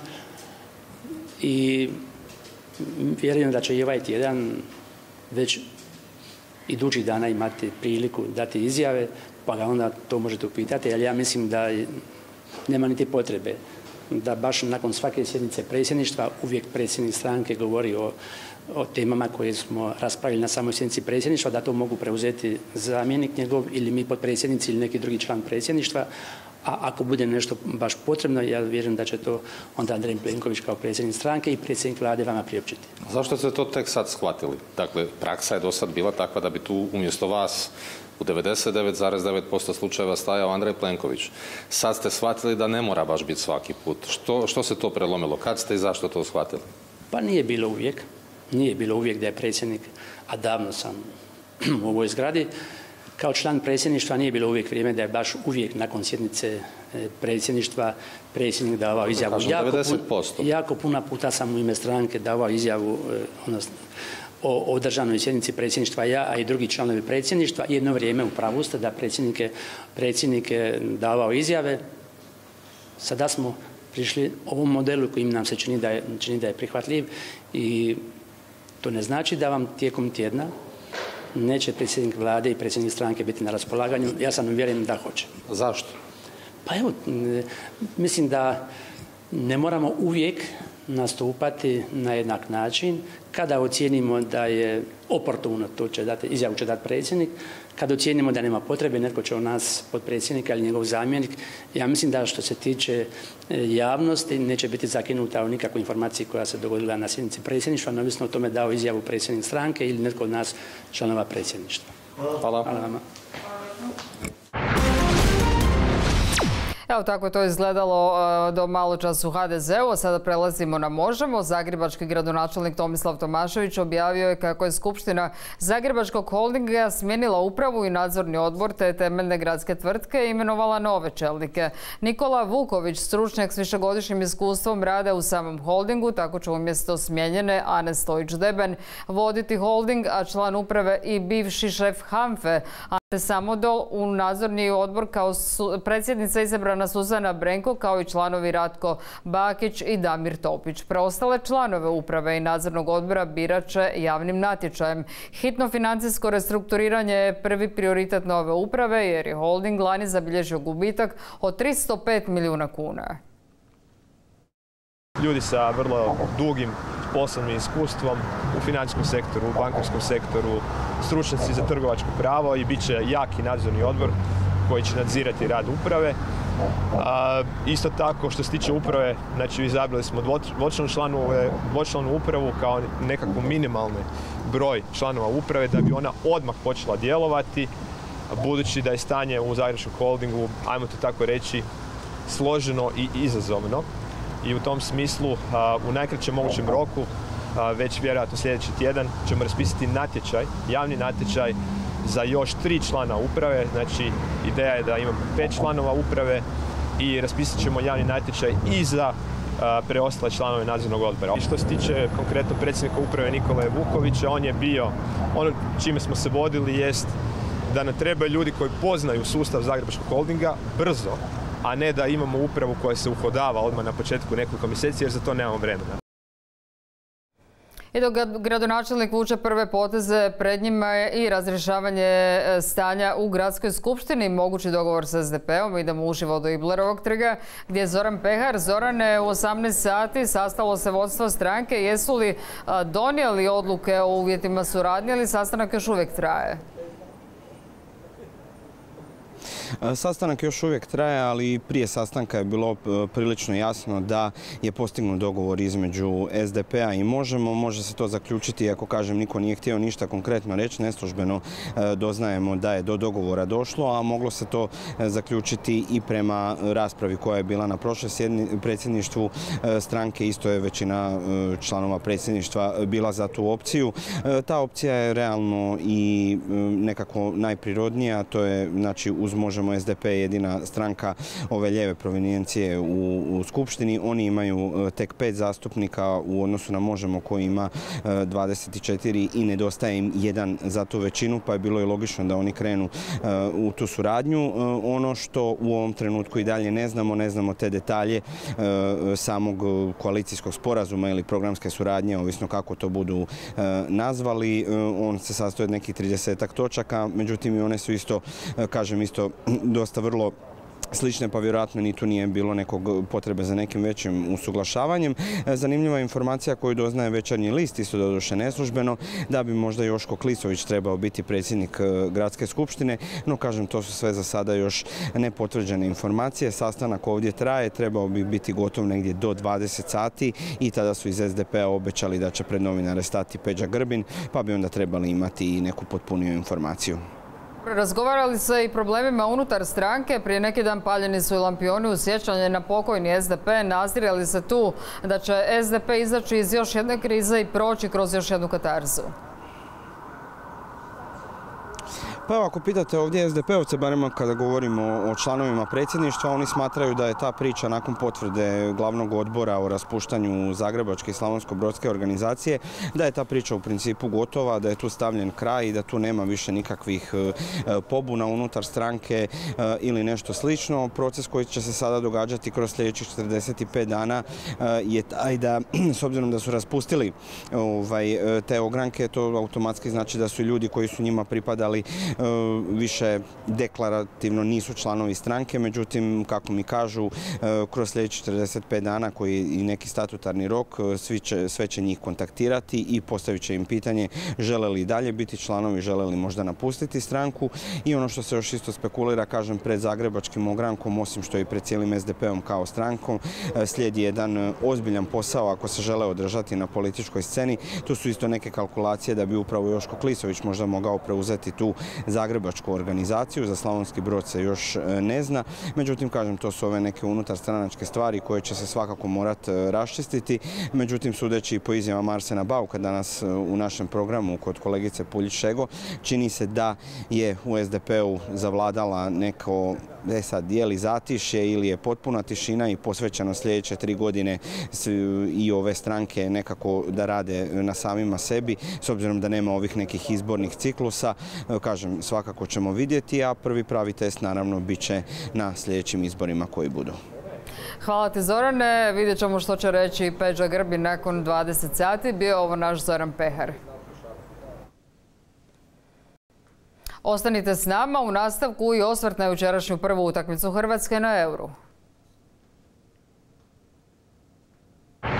i vjerujem da će i ovaj tjedan već idućih dana imati priliku dati izjave, pa ga onda to možete upitati, ali ja mislim da nema niti potrebe da baš nakon svake sjednice predsjedništva uvijek predsjednik stranke govori o temama koje smo raspravili na samoj sjednici predsjedništva, da to mogu preuzeti zamjenik njegov ili mi potpredsjednici ili neki drugi član predsjedništva, a ako bude nešto baš potrebno, ja vjerujem da će to onda Andrej Plenković kao predsjednik stranke i predsjednik vlade vama priopćiti. Zašto ste to tek sad shvatili? Dakle, praksa je do sad bila takva da bi tu umjesto vas u 99,9% slučajeva stajao Andrej Plenković. Sad ste shvatili da ne mora baš biti svaki put. Što se to prelomilo? Kad ste i zašto to shvatili? Pa nije bilo uvijek. Nije bilo uvijek da je predsjednik, a davno sam u ovoj zgradi, kao član predsjedništva nije bilo uvijek vrijeme da je baš uvijek nakon sjednice predsjedništva predsjednik davao izjavu. Jako puno puta sam u ime stranke davao izjavu o održanoj sjednici predsjedništva ja, a i drugi članovi predsjedništva. Jedno vrijeme u pravu ste da predsjednik je davao izjave. Sada smo prišli ovom modelu koji nam se čini da je prihvatljiv i to ne znači da vam tijekom tjedna neće predsjednik vlade i predsjednik stranke biti na raspolaganju. Ja sam uvjeren da hoće. Zašto? Pa evo, mislim da ne moramo uvijek nastupati na jednak način. Kada ocijenimo da je oportuno, izjavu će dati predsjednik, kada ocijenimo da nema potrebe, netko će od nas potpredsjednika ili njegov zamjenik, ja mislim da što se tiče javnosti neće biti zakinuta o nikakvoj informaciji koja se dogodila na sjednici predsjedništva, neovisno o tome dao izjavu predsjednik stranke ili netko od nas članova predsjedništva. Hvala. Hvala vama. Evo tako je to izgledalo do malo čas u HDZ-u, a sada prelazimo na Možemo. Zagrebački gradonačelnik Tomislav Tomašević objavio je kako je Skupština Zagrebačkog holdinga smijenila upravu i nadzorni odbor te temeljne gradske tvrtke i imenovala nove čelnike. Nikola Vuković, stručnjak s višegodišnjim iskustvom rada u samom holdingu, tako će umjesto smijenjene Ane Stojić-Deben voditi holding, a član uprave i bivši šef HANFA-e Ante Samodol u nadzorni odbor kao predsjednica izabrana Suzana Brenko, kao i članovi Ratko Bakić i Damir Topić. Preostale članove uprave i nadzornog odbora birat će javnim natječajem. Hitno financijsko restrukturiranje je prvi prioritet nove uprave jer je holding lani zabilježio gubitak od 305 milijuna kuna. Ljudi sa vrlo dugim poslovnim iskustvom u financijskom sektoru, u bankarskom sektoru, stručnjaci za trgovačko pravo i bit će jaki nadzorni odbor koji će nadzirati rad uprave. Isto tako što se tiče uprave, znači izabrali smo dvočlanu upravu kao nekakvu minimalni broj članova uprave da bi ona odmah počela djelovati, budući da je stanje u Zagrebačkom holdingu, ajmo to tako reći, složeno i izazovno. I u tom smislu u najkraćem mogućem roku, već vjerojatno sljedeći tjedan, ćemo raspisati natječaj, javni natječaj za još 3 člana uprave. Znači ideja je da imamo 5 članova uprave i raspisat ćemo javni natječaj i za preostale članove nadzornog odbora. I što se tiče konkretno predsjednika uprave Nikole Vukovića, on je bio, ono čime smo se vodili jest da nam trebaju ljudi koji poznaju sustav Zagrebačkog holdinga brzo, a ne da imamo upravu koja se uhodava odmah na početku nekoliko mjeseci jer za to nemamo vremena. I dok gradonačelnik vuče prve poteze, pred njima je i razrješavanje stanja u gradskoj skupštini, mogući dogovor sa SDP-om. Idemo uživo do Iblerovog trga gdje je Zoran Pehar. Zorane, u 18 sati sastalo se vodstvo stranke. Jesu li donijeli odluke o uvjetima suradnje ili sastanak još uvijek traje? Sastanak još uvijek traje, ali prije sastanka je bilo prilično jasno da je postignut dogovor između SDP-a i Možemo. Može se to zaključiti, ako kažem, niko nije htio ništa konkretno reći, neslužbeno doznajemo da je do dogovora došlo, a moglo se to zaključiti i prema raspravi koja je bila na prošloj predsjedništvu stranke. Isto je većina članova predsjedništva bila za tu opciju. Ta opcija je realno i nekako najprirodnija, to je, znači, uz Možemo SDP je jedina stranka ove lijeve provenijencije u Skupštini. Oni imaju tek 5 zastupnika u odnosu na Možemo koji ima 24 i nedostaje im jedan za tu većinu, pa je bilo i logično da oni krenu u tu suradnju. Ono što u ovom trenutku i dalje ne znamo te detalje samog koalicijskog sporazuma ili programske suradnje, ovisno kako to budu nazvali. On se sastoji od nekih 30 točaka, međutim i one su isto, kažem, isto dosta vrlo slične, pa vjerojatno ni tu nije bilo nekog potrebe za nekim većim usuglašavanjem. Zanimljiva informacija koju doznaje Večernji list, isto doduše neslužbeno, da bi možda Joško Klisović trebao biti predsjednik gradske skupštine, no kažem, to su sve za sada još nepotvrđene informacije. Sastanak ovdje traje, trebao bi biti gotov negdje do 20 sati i tada su iz SDP-a obećali da će pred novinare stati Peđa Grbin, pa bi onda trebali imati i neku potpuniju informaciju. Razgovarali se i problemima unutar stranke. Prije neki dan paljeni su i lampioni u sjećanje na pokojni SDP. Nazire li se tu da će SDP izaći iz još jedne krize i proći kroz još jednu katarzu? Pa evo, ako pitate ovdje SDP-ovce, barem kada govorimo o članovima predsjedništva, oni smatraju da je ta priča nakon potvrde glavnog odbora o raspuštanju Zagrebačke i Slavonsko-brodske organizacije, da je ta priča u principu gotova, da je tu stavljen kraj i da tu nema više nikakvih pobuna unutar stranke ili nešto slično. Proces koji će se sada događati kroz sljedećih 45 dana je taj da, s obzirom da su raspustili te ogranke, to automatski znači da su ljudi koji su njima pripadali više deklarativno nisu članovi stranke, međutim, kako mi kažu, kroz sljedećih 45 dana, koji je i neki statutarni rok, sve će njih kontaktirati i postavit će im pitanje žele li dalje biti članovi, žele li možda napustiti stranku. I ono što se još isto spekulira, kažem, pred Zagrebačkim ogrankom, osim što i pred cijelim SDP-om kao strankom, slijedi jedan ozbiljan posao ako se žele održati na političkoj sceni. Tu su isto neke kalkulacije da bi upravo Joško Klisović možda mogao preuzeti tu Zagrebačku organizaciju. Za Slavonski Brod se još ne zna. Međutim, kažem, to su ove neke unutarstranačke stvari koje će se svakako morati raščistiti. Međutim, sudeći po izjavama Arsena Bauka danas u našem programu kod kolegice Puljić-Šego, čini se da je u SDP-u zavladala neko, sad, je li zatišje ili je potpuna tišina i posvećeno sljedeće 3 godine i ove stranke nekako da rade na samima sebi, s obzirom da nema ovih nekih izbornih ciklusa. Kažem, svakako ćemo vidjeti, a prvi pravi test naravno bit će na sljedećim izborima koji budu. Hvala ti, Zorane. Vidjet ćemo što će reći Peđa Grbin nakon 20 sati. Bio ovo naš Zoran Pehar. Ostanite s nama, u nastavku i osvrt na jučerašnju prvu utakmicu Hrvatske na Euru.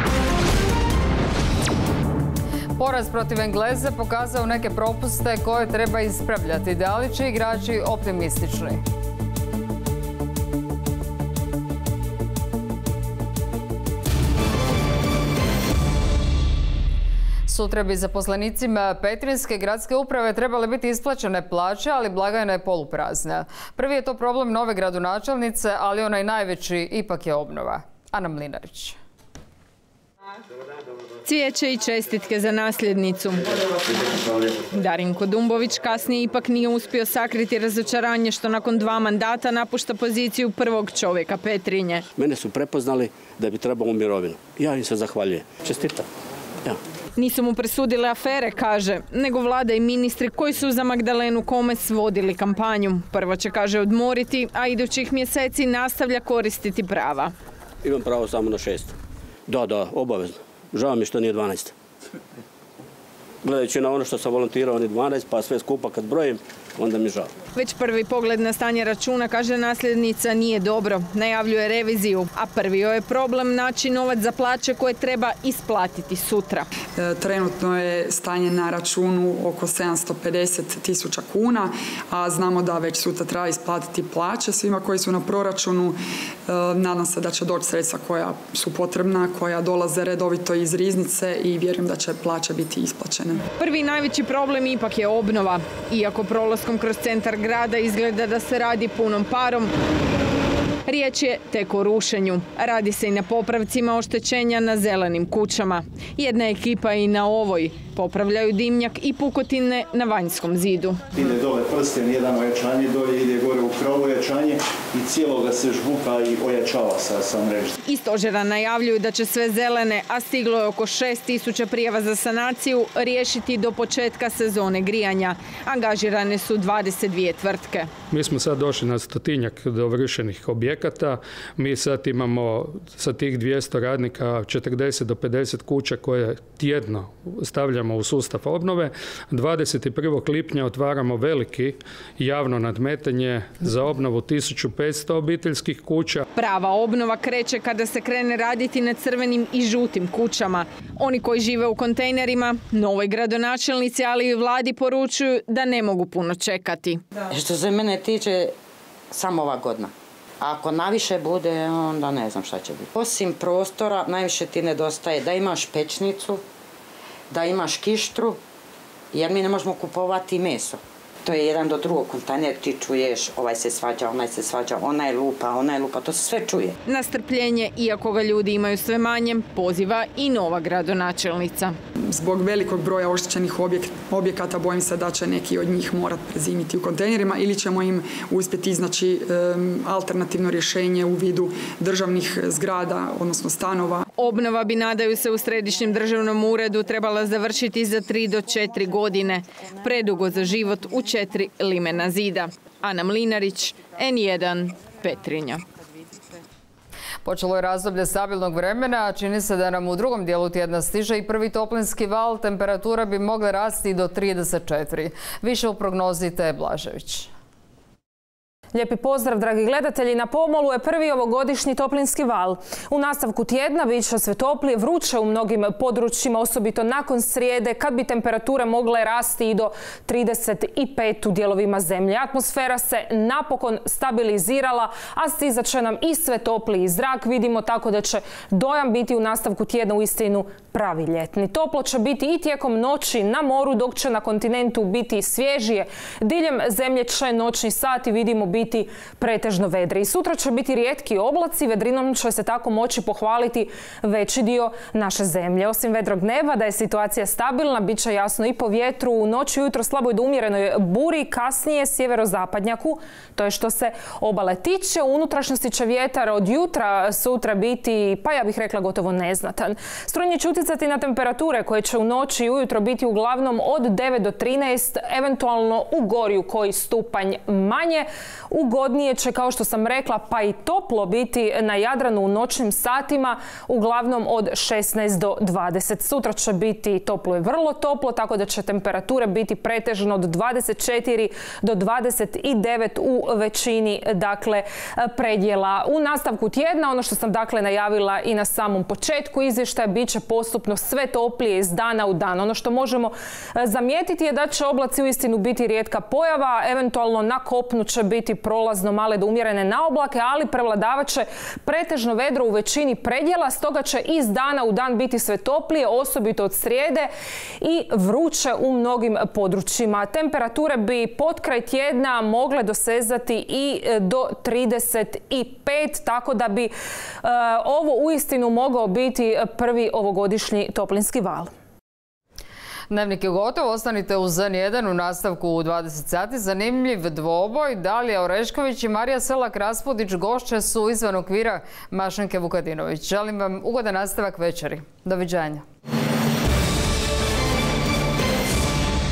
Poraz protiv Engleze pokazao neke propuste koje treba ispravljati. Da li će igrači optimistični? Sutra bi zaposlenicima Petrinjske gradske uprave trebale biti isplaćene plaće, ali blagajna je poluprazna. Prvi je to problem nove gradonačelnice, ali onaj najveći ipak je obnova. Ana Mlinarić. Cvijeće i čestitke za nasljednicu. Darinko Dumbović kasnije ipak nije uspio sakriti razočaranje što nakon 2 mandata napušta poziciju prvog čovjeka Petrinje. Mene su prepoznali da bi trebao u mirovinu. Ja im se zahvaljujem. Čestitam. Ja. Nisu mu presudile afere, kaže, nego vlada i ministri koji su za Magdalenu Komes vodili kampanju. Prvo će, kaže, odmoriti, a idućih mjeseci nastavlja koristiti prava. Imam pravo samo na 6. Da, obavezno. Žao mi što nije 12. Gledajući na ono što sam volontirao, ni 12, pa sve skupa kad brojim, onda mi žao. Već prvi pogled na stanje računa, kaže nasljednica, nije dobro. Najavljuje reviziju, a prvi joj je problem naći novac za plaće koje treba isplatiti sutra. Trenutno je stanje na računu oko 750.000 kuna, a znamo da već sutra treba isplatiti plaće svima koji su na proračunu. Nadam se da će doći sredstva koja su potrebna, koja dolaze redovito iz riznice i vjerujem da će plaće biti isplaćene. Prvi najveći problem ipak je obnova. Iako prolaskom kroz centar grada izgleda da se radi punom parom, riječ je tek o rušenju. Radi se i na popravcima oštećenja na zelenim kućama. Jedna ekipa i na ovoj. Popravljaju dimnjak i pukotine na vanjskom zidu. Ide dole prsten, jedan ojačanje, dolje ide gore u krov ojačanje i cijeloga se žbuka i ojačava sa mrežom. Iz stožera najavljuju da će sve zelene, a stiglo je oko 6.000 prijava za sanaciju, riješiti do početka sezone grijanja. Angažirane su 22 tvrtke. Mi smo sad došli na 100-tinjak dovršenih objekata. Mi sad imamo sa tih 200 radnika 40 do 50 kuća koje tjedno stavljamo u sustav obnove. 21. lipnja otvaramo veliki javno nadmetanje za obnovu 1500 obiteljskih kuća. Prava obnova kreće kada se krene raditi na crvenim i žutim kućama. Oni koji žive u kontejnerima, novoj gradonačelnici, ali i vladi poručuju da ne mogu puno čekati. Što se mene tiče, samo ova godina. Ako naviše bude, onda ne znam šta će biti. Osim prostora, najviše ti nedostaje da imaš pečnicu, da imaš kištru, jer mi ne možemo kupovati meso. To je jedan do drugog kontejner, ti čuješ, ovaj se svađa, onaj se svađa, onaj lupa, to se sve čuje. Na strpljenje, iako ga ljudi imaju sve manje, poziva i nova gradonačelnica. Zbog velikog broja oštećenih objekata bojim se da će neki od njih morati prezimiti u kontejnerima ili ćemo im uspjeti iznaći alternativno rješenje u vidu državnih zgrada, odnosno stanova. Obnova bi, nadaju se, u Središnjem državnom uredu trebala završiti za 3 do 4 godine. Predugo za život u 4 limena zida. Ana Mlinarić, N1, Petrinja. Počelo je razdoblje stabilnog vremena, a čini se da nam u drugom dijelu tjedna stiže i prvi toplinski val. Temperatura bi mogla rasti do 34. Više u prognozi Te Blažević. Lijepi pozdrav, dragi gledatelji. Na pomolu je prvi ovogodišnji toplinski val. U nastavku tjedna bit će sve toplije, vruće u mnogim područjima, osobito nakon srijede, kad bi temperature mogle rasti i do 35 u dijelovima zemlje. Atmosfera se napokon stabilizirala, a stizat će nam i sve topliji zrak. Vidimo tako da će dojam biti u nastavku tjedna uistinu pravi ljetni. Toplo će biti i tijekom noći na moru, dok će na kontinentu biti svježije. Diljem zemlje će noćni sati, vidimo, biti pretežno vedri. I sutra će biti rijetki oblaci, vedrinom će se tako moći pohvaliti veći dio naše zemlje. Osim vedrog neba, da je situacija stabilna, bit će jasno i po vjetru, u noći ujutro slaboj do umjerenoj buri, kasnije sjeverozapadnjaku. To je što se obale tiče. U unutrašnjosti će vjetar od jutra sutra biti, pa ja bih rekla, gotovo neznatan. Strujanje će utjecati na temperature koje će u noći i ujutro biti uglavnom od 9 do 13, eventualno u Gorju koji stupanj manje. Ugodnije će, kao što sam rekla, pa i toplo biti na Jadranu u noćnim satima, uglavnom od 16 do 20. Sutra će biti toplo i vrlo toplo, tako da će temperature biti pretežno od 24 do 29 u većini predjela. U nastavku tjedna, ono što sam najavila i na samom početku izvještaja, bit će postupno sve toplije iz dana u dan. Ono što možemo zamijetiti je da će oblaci uistinu biti rijetka pojava, eventualno na kopnu će biti prolazno male do umjerene naoblake, ali prevladavat će pretežno vedro u većini predjela, stoga će iz dana u dan biti sve toplije, osobito od srijede, i vruće u mnogim područjima. Temperature bi potkraj tjedna mogle dosezati i do 35, tako da bi ovo uistinu mogao biti prvi ovogodišnji toplinski val. Dnevnik je gotov, ostanite uz N1 u nastavku u 20 sati. Zanimljiv dvoboj. Dalija Orešković i Marija Selak-Raspudić gošće su izvan okvira Mašenke Vukadinović. Želim vam ugodan nastavak večeri. Doviđenja.